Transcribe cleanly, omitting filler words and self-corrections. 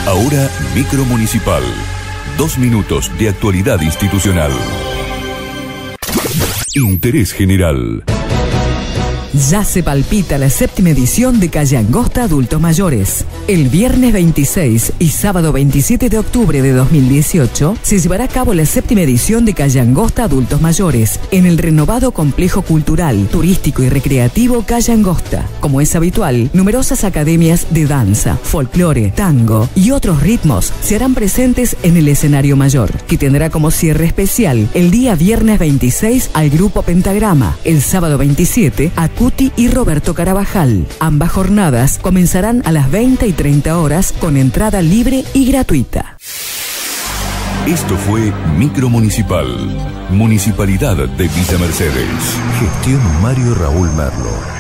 Ahora Micromunicipal. 2 minutos de actualidad institucional. Interés general. Ya se palpita la 7ª edición de Calle Angosta Adultos Mayores. El viernes 26 y sábado 27 de octubre de 2018 se llevará a cabo la 7ª edición de Calle Angosta Adultos Mayores en el renovado complejo cultural, turístico y recreativo Calle Angosta. Como es habitual, numerosas academias de danza, folclore, tango y otros ritmos se harán presentes en el escenario mayor, que tendrá como cierre especial el día viernes 26 al Grupo Pentagrama, el sábado 27 a Cuti y Roberto Carabajal. Ambas jornadas comenzarán a las 20 y 30 horas con entrada libre y gratuita. Esto fue Micromunicipal, Municipalidad de Villa Mercedes. Gestión Mario Raúl Merlo.